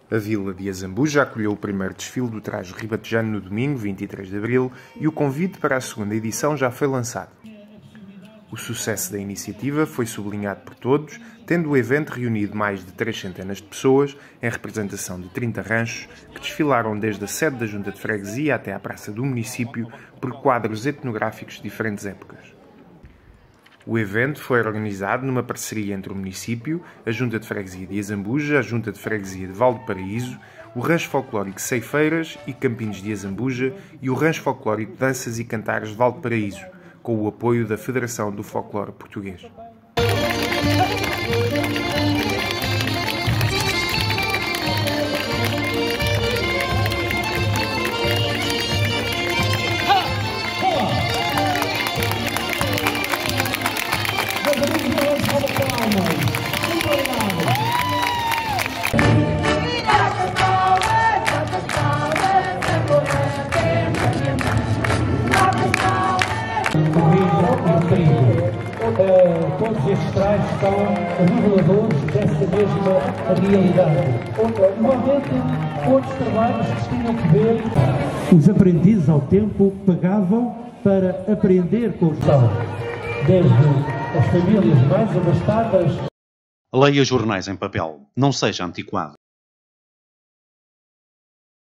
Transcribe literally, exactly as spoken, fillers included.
A vila de Azambuja acolheu o primeiro desfile do traje ribatejano no domingo, vinte e três de abril, e o convite para a segunda edição já foi lançado. O sucesso da iniciativa foi sublinhado por todos, tendo o evento reunido mais de três centenas de pessoas, em representação de trinta ranchos, que desfilaram desde a sede da Junta de Freguesia até à praça do município por quadros etnográficos de diferentes épocas. O evento foi organizado numa parceria entre o município, a Junta de Freguesia de Azambuja, a Junta de Freguesia de Valdeparaíso, o Rancho Folclórico Ceifeiras e Campinos de Azambuja e o Rancho Folclórico Danças e Cantares de Valdeparaíso, com o apoio da Federação do Folclore Português. Uh, todos estes trajes são reveladores dessa mesma realidade. Igualmente, outros trabalhos que tinham que ver. Os aprendizes ao tempo pagavam para aprender com os pais, desde as famílias mais abastadas. Leia jornais em papel, não seja antiquado.